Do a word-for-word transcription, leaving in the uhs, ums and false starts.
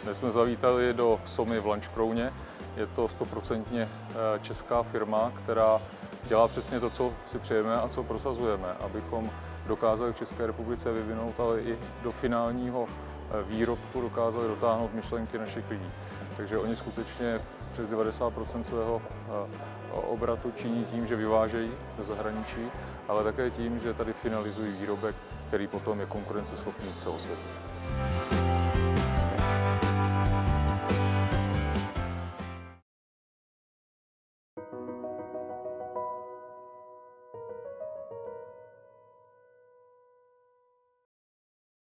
Dnes jsme zavítali do Somy v Lanškrouně. Je to stoprocentně česká firma, která dělá přesně to, co si přejeme a co prosazujeme, abychom dokázali v České republice vyvinout, ale i do finálního výrobku dokázali dotáhnout myšlenky našich lidí. Takže oni skutečně přes devadesát procent svého obratu činí tím, že vyvážejí do zahraničí, ale také tím, že tady finalizují výrobek, který potom je konkurenceschopný celosvětově.